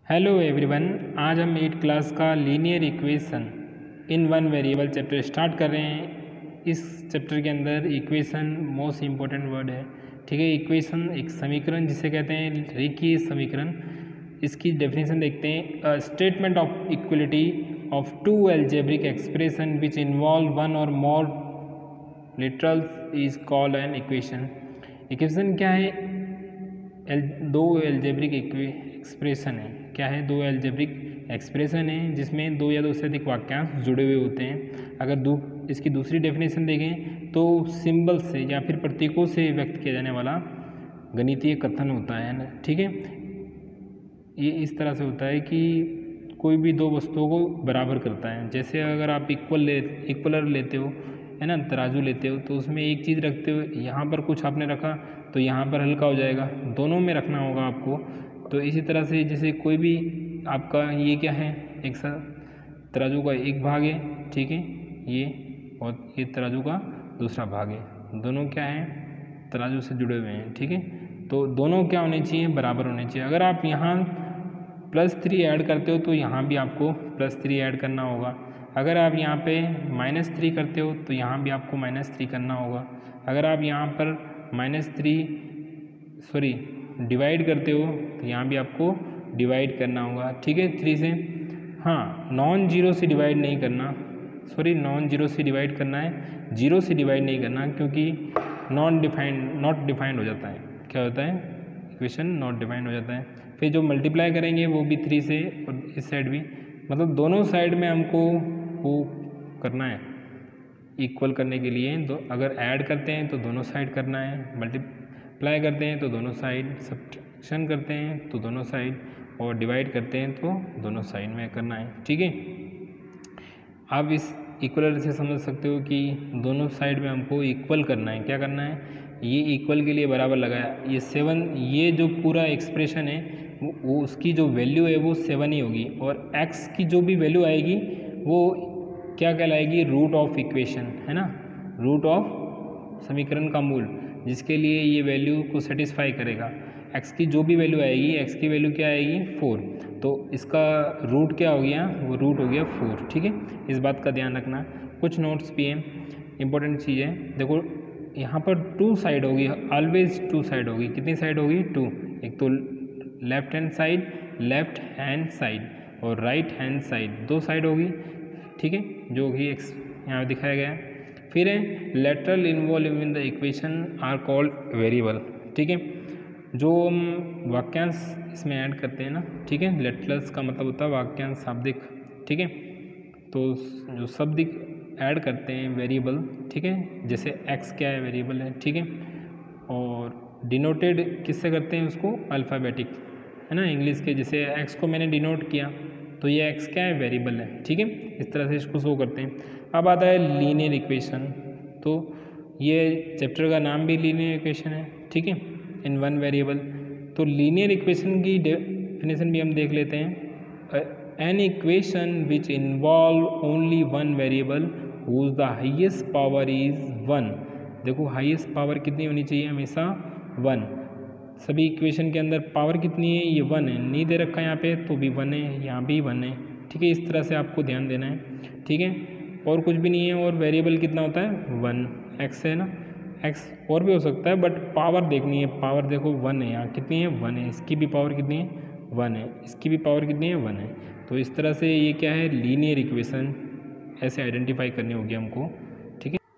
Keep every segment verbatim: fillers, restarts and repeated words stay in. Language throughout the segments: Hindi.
हेलो एवरीवन, आज हम एट क्लास का linear equation in one variable chapter start कर रहे हैं। इस चैप्टर के अंदर इक्वेशन मोस्ट इम्पोर्टेंट वर्ड है। ठीक है, इक्वेशन एक समीकरण जिसे कहते हैं रेखीय समीकरण। इसकी डेफिनेशन देखते हैं। A statement of equality of two algebraic expression which involve one और more literals is called an equation. Equation क्या है? एल, दो एल्जेब्रिक एक्सप्रेशन है। क्या है? दो एल्जेब्रिक एक्सप्रेशन है जिसमें दो या दो से अधिक वाक्यांश जुड़े हुए होते हैं। अगर दू इसकी दूसरी डेफिनेशन देखें तो सिंबल से या फिर प्रतीकों से व्यक्त किया जाने वाला गणितीय कथन होता है ना। ठीक है, ये इस तरह से होता है कि कोई भी दो वस्तुओं को बराबर करता है। जैसे अगर आप इक्वल ले इक्वलर लेते हो, है ना, तराजू लेते हो, तो उसमें एक चीज़ रखते हो, यहाँ पर कुछ आपने रखा तो यहाँ पर हल्का हो जाएगा। दोनों में रखना होगा आपको। तो इसी तरह से जैसे कोई भी आपका ये क्या है, एक सा तराजू का एक भाग है, ठीक है, ये और ये तराजू का दूसरा भाग है। दोनों क्या है? तराजू से जुड़े हुए हैं। ठीक है, तो दोनों क्या होने चाहिए? बराबर होने चाहिए। अगर आप यहाँ प्लस थ्री ऐड करते हो तो यहाँ भी आपको प्लस थ्री ऐड करना होगा। अगर आप यहाँ पे माइनस थ्री करते हो तो यहाँ भी आपको माइनस थ्री करना होगा। अगर आप यहाँ पर माइनस थ्री सॉरी डिवाइड करते हो तो यहाँ भी आपको डिवाइड करना होगा। ठीक है, थ्री से, हाँ, नॉन जीरो से डिवाइड नहीं करना, सॉरी नॉन जीरो से डिवाइड करना है, जीरो से डिवाइड नहीं करना, क्योंकि नॉन डिफाइंड नॉट डिफाइंड हो जाता है। क्या होता है? इक्वेशन नॉट डिफाइंड हो जाता है। फिर जो मल्टीप्लाई करेंगे वो भी थ्री से और इस साइड भी, मतलब दोनों साइड में हमको वो करना है इक्वल करने के लिए। तो अगर ऐड करते हैं तो दोनों साइड करना है, मल्टीप्लाई करते हैं तो दोनों साइड, सब्ट्रैक्शन करते हैं तो दोनों साइड, और डिवाइड करते हैं तो दोनों साइड में करना है। ठीक है, आप इस इक्वलर से समझ सकते हो कि दोनों साइड में हमको इक्वल करना है। क्या करना है? ये इक्वल के लिए बराबर लगाया, ये सेवन, ये जो पूरा एक्सप्रेशन है वो, वो उसकी जो वैल्यू है वो सेवन ही होगी, और एक्स की जो भी वैल्यू आएगी वो क्या कहलाएगी? रूट ऑफ इक्वेशन, है ना, रूट ऑफ समीकरण का मूल, जिसके लिए ये वैल्यू को सेटिस्फाई करेगा। एक्स की जो भी वैल्यू आएगी, एक्स की वैल्यू क्या आएगी? फोर, तो इसका रूट क्या हो गया? वो रूट हो गया फोर। ठीक है, इस बात का ध्यान रखना। कुछ नोट्स भी हैं, इंपॉर्टेंट चीज़ है। देखो यहाँ पर टू साइड होगी, ऑलवेज टू साइड होगी। कितनी साइड होगी? टू। एक तो left hand side, left hand side और राइट हैंड साइड, दो साइड होगी। ठीक है, जो कि यहाँ दिखाया गया है। फिर है literal involve in the equation are called variable. ठीक है, जो हम वाक्यांश इसमें ऐड करते हैं ना, ठीक है, लेटरल्स का मतलब होता है वाक्यांश, शाब्दिक। ठीक है, तो जो शब्दिक ऐड करते हैं वेरिएबल, ठीक है, जैसे एक्स क्या है? वेरिएबल है। ठीक है, और डिनोटेड किससे करते हैं उसको? अल्फ़ाबेटिक, है ना, इंग्लिश के। जैसे एक्स को मैंने डिनोट किया तो ये एक्स क्या है? वेरिएबल है। ठीक है, इस तरह से इसको शो करते हैं। अब आता है लीनियर इक्वेशन। तो ये चैप्टर का नाम भी लीनियर इक्वेशन है। ठीक है, इन वन वेरिएबल। तो लीनियर इक्वेशन की डेफिनेशन भी हम देख लेते हैं। An equation which involve only one variable whose the highest power is one. देखो हाईएस्ट पावर कितनी होनी चाहिए? हमेशा वन। सभी इक्वेशन के अंदर पावर कितनी है? ये वन है। नहीं दे रखा यहाँ पे तो भी वन है, यहाँ भी वन है। ठीक है, इस तरह से आपको ध्यान देना है। ठीक है, और कुछ भी नहीं है। और वेरिएबल कितना होता है? वन। एक्स है ना, एक्स और भी हो सकता है, बट पावर देखनी है। पावर देखो वन है, यहाँ कितनी है? वन है। इसकी भी पावर कितनी है? वन है। इसकी भी पावर कितनी है? वन है। तो इस तरह से ये क्या है? लीनियर इक्वेशन ऐसे आइडेंटिफाई करनी होगी हमको। ठीक है,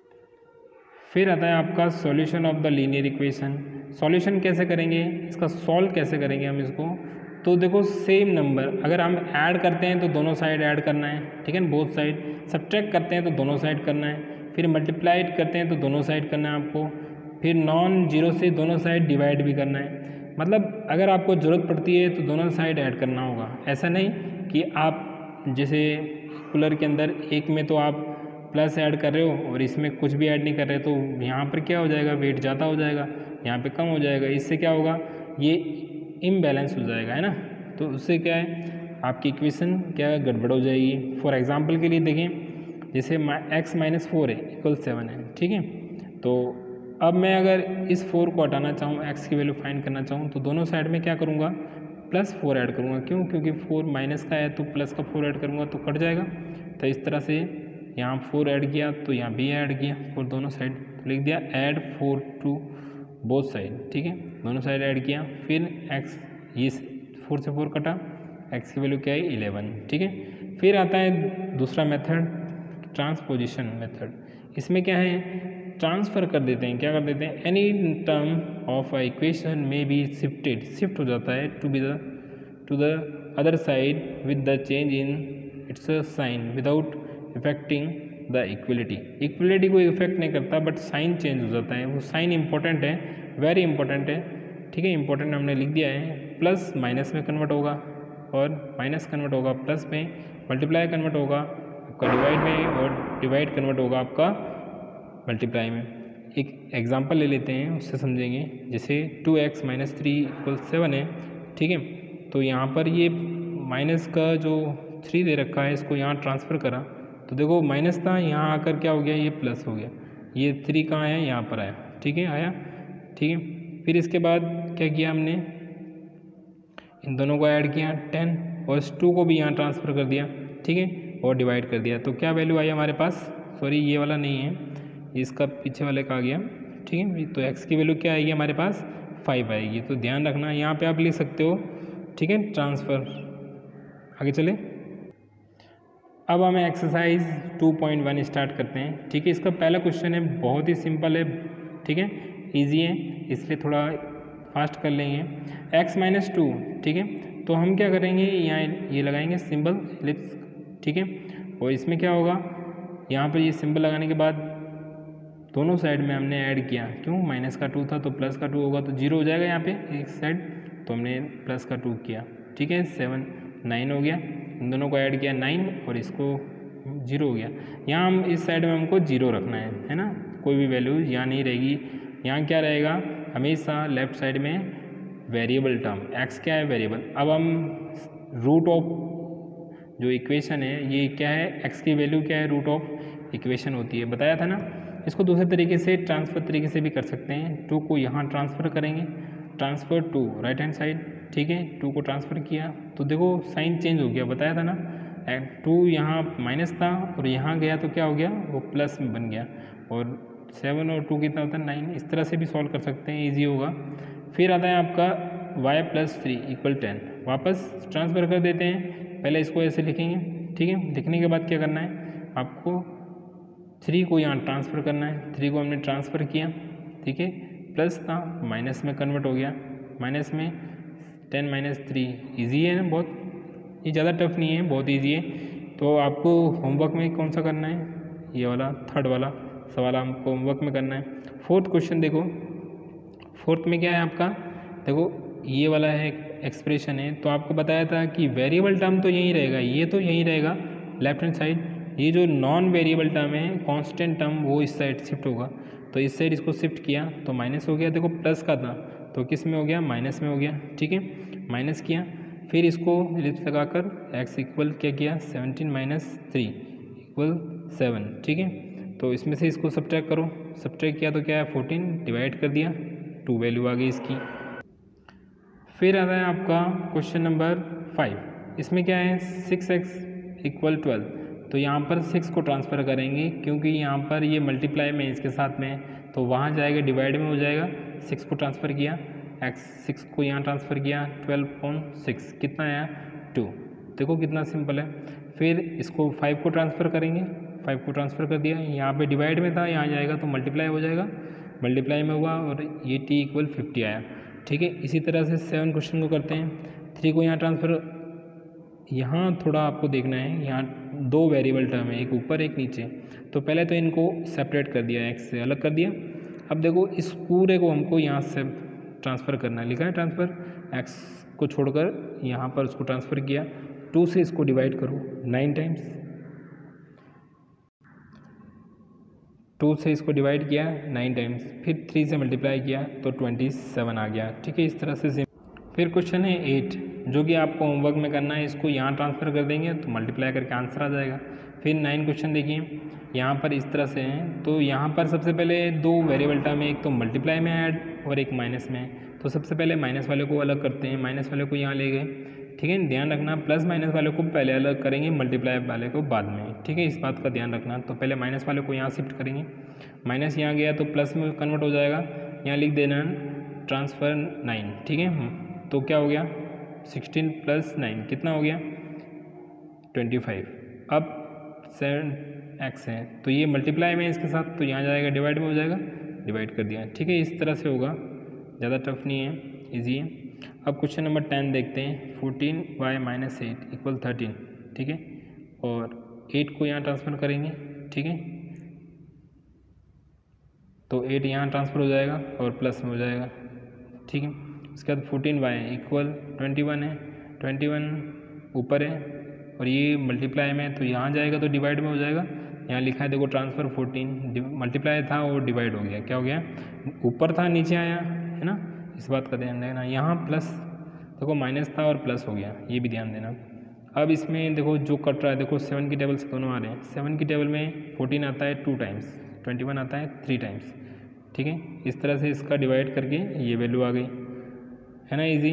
फिर आता है आपका solution of the linear equation. Solution कैसे करेंगे? इसका सॉल्व कैसे करेंगे हम इसको? तो देखो सेम नंबर अगर हम ऐड करते हैं तो दोनों साइड ऐड करना है। ठीक है, बोथ साइड। सब्ट्रैक्ट करते हैं तो दोनों साइड करना है। फिर मल्टीप्लाइड करते हैं तो दोनों साइड करना है आपको। फिर नॉन जीरो से दोनों साइड डिवाइड भी करना है। मतलब अगर आपको ज़रूरत पड़ती है तो दोनों साइड ऐड करना होगा। ऐसा नहीं कि आप जैसे कूलर के अंदर एक में तो आप प्लस ऐड कर रहे हो और इसमें कुछ भी ऐड नहीं कर रहे, तो यहाँ पर क्या हो जाएगा? वेट ज़्यादा हो जाएगा, यहाँ पे कम हो जाएगा। इससे क्या होगा? ये इम्बैलेंस हो जाएगा, है ना। तो उससे क्या है? आपकी इक्वेशन क्या गड़बड़ हो जाएगी। फॉर एग्जांपल के लिए देखें, जैसे एक्स माइनस फोर है इक्वल सेवन है। ठीक है, तो अब मैं अगर इस फोर को हटाना चाहूँ, एक्स की वैल्यू फाइंड करना चाहूँ, तो दोनों साइड में क्या करूँगा? प्लस फोर ऐड करूँगा। क्यों? क्योंकि फोर माइनस का है तो प्लस का फोर ऐड करूँगा तो कट जाएगा। तो इस तरह से यहाँ फोर ऐड किया तो यहाँ भी ऐड किया फोर दोनों साइड, तो लिख दिया add four to both side. ठीक है, दोनों साइड ऐड किया। फिर एक्स, ये फोर से फोर कटा, एक्स की वैल्यू क्या है इलेवन। ठीक है, फिर आता है दूसरा मेथड, ट्रांसपोजिशन मेथड। इसमें क्या है, ट्रांसफ़र कर देते हैं। क्या कर देते हैं, any term of a equation में बी शिफ्टेड, शिफ्ट हो जाता है to be the to the other side with the change in its sign without affecting the equality. Equality को इफेक्ट नहीं करता बट साइन चेंज हो जाता है। वो साइन इंपॉर्टेंट है, वेरी इंपॉर्टेंट है। ठीक है, इंपॉर्टेंट हमने लिख दिया है। प्लस माइनस में कन्वर्ट होगा और माइनस कन्वर्ट होगा प्लस में, मल्टीप्लाई कन्वर्ट होगा आपका डिवाइड में और डिवाइड कन्वर्ट होगा आपका मल्टीप्लाई में। एक एग्जांपल ले लेते हैं, उससे समझेंगे। जैसे two x minus three equal seven है। ठीक है, तो यहाँ पर ये माइनस का जो थ्री दे रखा है इसको यहाँ ट्रांसफ़र करा तो देखो माइनस था, यहाँ आकर क्या हो गया, ये प्लस हो गया। ये थ्री कहाँ है, यहाँ पर आया। ठीक है, आया। ठीक है, फिर इसके बाद क्या किया हमने, इन दोनों को ऐड किया टेन और इस टू को भी यहाँ ट्रांसफ़र कर दिया। ठीक है, और डिवाइड कर दिया। तो क्या वैल्यू आई हमारे पास, सॉरी ये वाला नहीं है, इसका पीछे वाले का आ गया। ठीक है, तो एक्स की वैल्यू क्या आएगी हमारे पास, फाइव आएगी। तो ध्यान रखना, यहाँ पे आप लिख सकते हो। ठीक है, ट्रांसफ़र। आगे चले, अब हमें exercise two point one start करते हैं। ठीक है, इसका पहला क्वेश्चन है, बहुत ही सिंपल है। ठीक है, ईजी है, इसलिए थोड़ा फास्ट कर लेंगे। X minus two. ठीक है, तो हम क्या करेंगे, यहाँ ये लगाएंगे सिंबल एलिप्स। ठीक है, और इसमें क्या होगा, यहाँ पर ये सिंबल लगाने के बाद दोनों साइड में हमने ऐड किया। क्यों, माइनस का टू था तो प्लस का टू होगा तो जीरो हो जाएगा यहाँ पे एक साइड, तो हमने प्लस का टू किया। ठीक है, सेवन नाइन हो गया, इन दोनों को ऐड किया नाइन और इसको जीरो हो गया। यहाँ हम इस साइड में हमको जीरो रखना है, है ना, कोई भी वैल्यू यहाँ नहीं रहेगी। यहाँ क्या रहेगा, हमेशा लेफ्ट साइड में वेरिएबल टर्म, एक्स क्या है वेरिएबल। अब हम रूट ऑफ जो इक्वेशन है ये क्या है, एक्स की वैल्यू क्या है, रूट ऑफ इक्वेशन होती है, बताया था ना। इसको दूसरे तरीके से ट्रांसफ़र तरीके से भी कर सकते हैं। टू को यहाँ ट्रांसफ़र करेंगे, transfer to right hand side. ठीक है, टू को ट्रांसफ़र किया तो देखो साइन चेंज हो गया, बताया था ना। टू यहाँ माइनस था और यहाँ गया तो क्या हो गया, वो प्लस में बन गया। और सेवन और टू कितना होता है, नाइन। इस तरह से भी सॉल्व कर सकते हैं, ईजी होगा। फिर आता है आपका y plus three equal ten, वापस ट्रांसफ़र कर देते हैं। पहले इसको ऐसे लिखेंगे। ठीक है, लिखने के बाद क्या करना है, आपको थ्री को यहाँ ट्रांसफ़र करना है। थ्री को हमने ट्रांसफ़र किया। ठीक है, प्लस था माइनस में कन्वर्ट हो गया, माइनस में टेन माइनस थ्री। ईजी है ना बहुत, ये ज़्यादा टफ नहीं है, बहुत ईजी है। तो आपको होमवर्क में कौन सा करना है, ये वाला थर्ड वाला सवाल हमको होमवर्क में करना है। फोर्थ क्वेश्चन देखो, फोर्थ में क्या है आपका, देखो ये वाला है एक्सप्रेशन है। तो आपको बताया था कि वेरिएबल टर्म तो यहीं रहेगा, ये तो यहीं रहेगा लेफ्ट हैंड साइड। ये जो नॉन वेरिएबल टर्म है, कांस्टेंट टर्म, वो इस साइड शिफ्ट होगा। तो इस साइड इसको शिफ्ट किया तो माइनस हो गया। देखो प्लस का था तो किस में हो गया, माइनस में हो गया। ठीक है, माइनस किया, फिर इसको एलिप्स लगाकर एक्स इक्वल क्या किया, seventeen minus three equal seven. ठीक है, तो इसमें से इसको सब्ट्रैक्ट करो, सब्ट्रैक्ट किया तो क्या है फोर्टीन, डिवाइड कर दिया, टू वैल्यू आ गई इसकी। फिर आता है आपका क्वेश्चन नंबर फाइव। इसमें क्या है, सिक्स एक्स इक्वल ट्वेल्व। तो यहाँ पर सिक्स को ट्रांसफ़र करेंगे क्योंकि यहाँ पर ये मल्टीप्लाई में इसके साथ में, तो वहाँ जाएगा डिवाइड में हो जाएगा। सिक्स को ट्रांसफ़र किया, एक्स सिक्स को यहाँ ट्रांसफ़र किया, ट्वेल्व पॉइंट सिक्स कितना आया, टू। देखो कितना सिंपल है। फिर इसको फाइव को ट्रांसफ़र करेंगे, फाइव को ट्रांसफ़र कर दिया, यहाँ पे डिवाइड में था, यहाँ जाएगा तो मल्टीप्लाई हो जाएगा, मल्टीप्लाई में हुआ और ये टी इक्वल फिफ्टी आया। ठीक है, इसी तरह से सेवन क्वेश्चन को करते हैं। थ्री को यहाँ ट्रांसफ़र, यहाँ थोड़ा आपको देखना है, यहाँ दो वेरिएबल टर्म है, एक ऊपर एक नीचे। तो पहले तो इनको सेपरेट कर दिया, एक्स से अलग कर दिया। अब देखो इस पूरे को हमको यहाँ से ट्रांसफ़र करना है, लिखा है ट्रांसफ़र, एक्स को छोड़कर यहाँ पर उसको ट्रांसफ़र किया। टू से इसको डिवाइड करो नाइन टाइम्स, टू से इसको डिवाइड किया नाइन टाइम्स, फिर थ्री से मल्टीप्लाई किया तो ट्वेंटी सेवन आ गया। ठीक है, इस तरह से। फिर क्वेश्चन है एट, जो कि आपको होमवर्क में करना है। इसको यहाँ ट्रांसफ़र कर देंगे तो मल्टीप्लाई करके आंसर आ जाएगा। फिर नाइन क्वेश्चन देखिए, यहाँ पर इस तरह से हैं। तो यहाँ पर सबसे पहले दो वेरिएबल टर्म है, एक तो मल्टीप्लाई में ऐड और एक माइनस में। तो सबसे पहले माइनस वाले को अलग करते हैं, माइनस वाले को यहाँ ले गए, ठीक है। ध्यान रखना प्लस माइनस वाले को पहले अलग करेंगे, मल्टीप्लाई वाले को बाद में, ठीक है, इस बात का ध्यान रखना। तो पहले माइनस वाले को यहाँ शिफ्ट करेंगे, माइनस यहाँ गया तो प्लस में कन्वर्ट हो जाएगा, यहाँ लिख देना ट्रांसफ़र नाइन, ठीक है। तो क्या हो गया सिक्सटीन प्लस नाइन कितना हो गया ट्वेंटी फाइव। अब सेवन एक्स है तो ये मल्टीप्लाई में इसके साथ, तो यहाँ जाएगा डिवाइड में हो जाएगा, डिवाइड कर दिया, ठीक है। इस तरह से होगा, ज़्यादा टफ नहीं है, इजी है। अब क्वेश्चन नंबर टेन देखते हैं। Fourteen y minus eight equal thirteen, ठीक है, और एट को यहाँ ट्रांसफ़र करेंगे, ठीक है। तो एट यहाँ ट्रांसफ़र हो जाएगा और प्लस में हो जाएगा, ठीक है। उसके बाद fourteen y equal twenty one है, ट्वेंटी वन ऊपर है और ये मल्टीप्लाई में, तो यहाँ जाएगा तो डिवाइड में हो जाएगा। यहाँ लिखा है देखो ट्रांसफ़र फोर्टीन, मल्टीप्लाई था और डिवाइड हो गया, क्या हो गया ऊपर था नीचे आया, है ना, इस बात का ध्यान देना। यहाँ प्लस देखो माइनस था और प्लस हो गया, ये भी ध्यान देना। अब इसमें देखो जो कट रहा है, देखो सेवन की टेबल से दोनों आ रहे हैं। सेवन की टेबल में फोर्टीन आता है टू टाइम्स, ट्वेंटी वन आता है थ्री टाइम्स, ठीक है। इस तरह से इसका डिवाइड करके ये वैल्यू आ गई, है ना, इजी।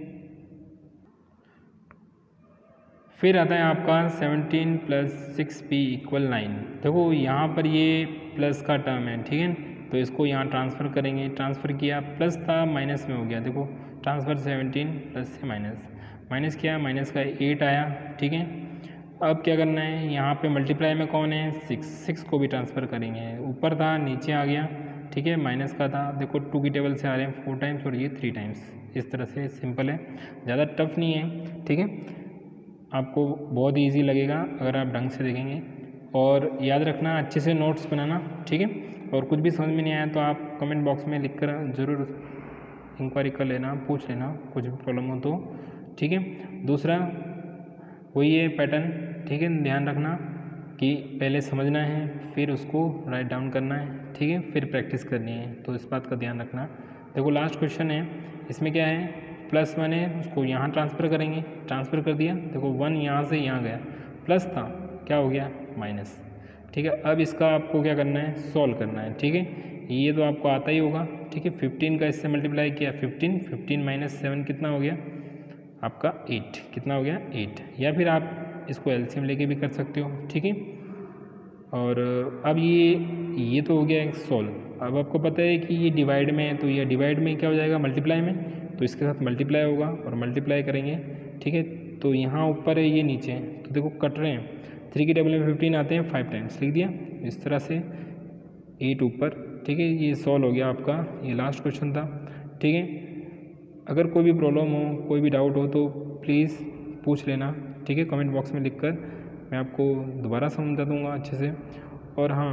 फिर आता है आपका seventeen plus six p equal nine. देखो यहाँ पर ये प्लस का टर्म है, ठीक है, तो इसको यहाँ ट्रांसफ़र करेंगे, ट्रांसफ़र किया प्लस था माइनस में हो गया, देखो ट्रांसफ़र सेवनटीन प्लस से माइनस, माइनस किया माइनस का एट आया, ठीक है। अब क्या करना है, यहाँ पे मल्टीप्लाई में कौन है सिक्स, सिक्स को भी ट्रांसफ़र करेंगे, ऊपर था नीचे आ गया, ठीक है, माइनस का था, देखो टू की टेबल से आ रहे हैं फोर टाइम्स और ये थ्री टाइम्स, इस तरह से सिंपल है, ज़्यादा टफ नहीं है, ठीक है। आपको बहुत इजी लगेगा अगर आप ढंग से देखेंगे। और याद रखना अच्छे से नोट्स बनाना, ठीक है। और कुछ भी समझ में नहीं आया तो आप कमेंट बॉक्स में लिख कर ज़रूर इंक्वायरी कर लेना, पूछ लेना कुछ भी प्रॉब्लम हो तो, ठीक है। दूसरा वही है पैटर्न, ठीक है, ध्यान रखना कि पहले समझना है फिर उसको राइट डाउन करना है, ठीक है, फिर प्रैक्टिस करनी है, तो इस बात का ध्यान रखना। देखो लास्ट क्वेश्चन है, इसमें क्या है प्लस वन है, उसको यहाँ ट्रांसफ़र करेंगे, ट्रांसफ़र कर दिया, देखो वन यहाँ से यहाँ गया, प्लस था क्या हो गया माइनस, ठीक है। अब इसका आपको क्या करना है सॉल्व करना है, ठीक है, ये तो आपको आता ही होगा, ठीक है। फिफ्टीन का इससे मल्टीप्लाई किया, फिफ्टीन फिफ्टीन माइनस सेवन कितना हो गया आपका एट, कितना हो गया एट, या फिर आप इसको एलसीएम लेके भी कर सकते हो, ठीक है। और अब ये ये तो हो गया एक सॉल्व। अब आपको पता है कि ये डिवाइड में है, तो ये डिवाइड में क्या हो जाएगा मल्टीप्लाई में, तो इसके साथ मल्टीप्लाई होगा और मल्टीप्लाई करेंगे, ठीक है। तो यहाँ ऊपर है ये नीचे है, तो देखो कट रहे हैं, थ्री की टेबल में फिफ्टीन आते हैं फाइव टाइम्स, लिख दिया इस तरह से, एट ऊपर, ठीक है। ये सॉल्व हो गया आपका, ये लास्ट क्वेश्चन था, ठीक है। अगर कोई भी प्रॉब्लम हो, कोई भी डाउट हो तो प्लीज़ पूछ लेना, ठीक है, कमेंट बॉक्स में लिख कर, मैं आपको दोबारा समझा दूँगा अच्छे से। और हाँ,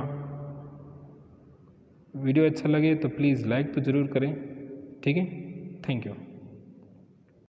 वीडियो अच्छा लगे तो प्लीज़ लाइक तो ज़रूर करें, ठीक है। Thank you.